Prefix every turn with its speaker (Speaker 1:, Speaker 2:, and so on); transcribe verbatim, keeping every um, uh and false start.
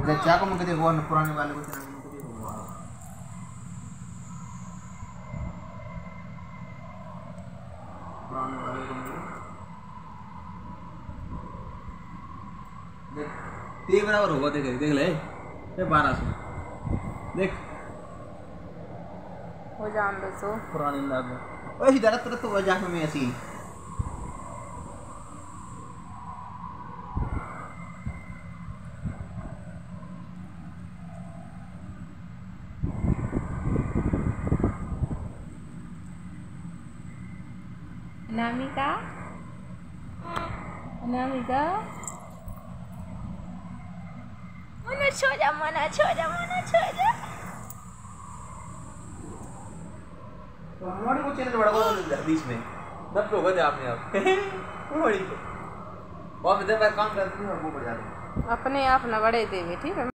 Speaker 1: इधर चाकू में कभी वो पुराने वाले को चलाने में कभी हुआ पुराने वाले को देख तीन बराबर होगा देख देख ले ये बारह सौ देख
Speaker 2: हो जान दो सो
Speaker 1: पुराने लाभ ओए इधर तो तो वजह में ऐसी
Speaker 2: अनामिका अनामिका मना छो जा मना छो जा मना छो जा
Speaker 1: तो हमारे को चैनल बड़ा को बीच में दब पे होगा आपने आप वो बड़ी को बहुत देर बाद काम करती हूँ और वो बढ़ जाती
Speaker 2: अपने आप न बड़े देवे ठीक है।